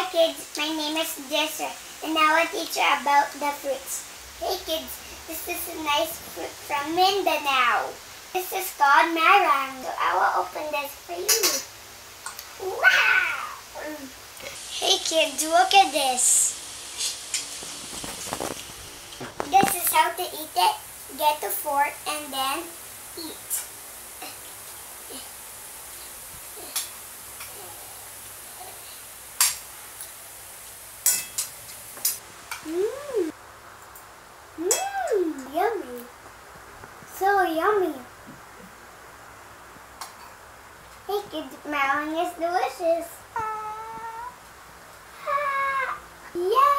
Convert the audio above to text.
kids, my name is Jezreel, and I will teach you about the fruits. Hey kids, this is a nice fruit from Mindanao. This is called Marang. I will open this for you. Wow! Hey kids, look at this. This is how to eat it. Get a fork and then eat. Mmm. Mmm. Yummy. So yummy. Hey kids, Marang is delicious. Yeah.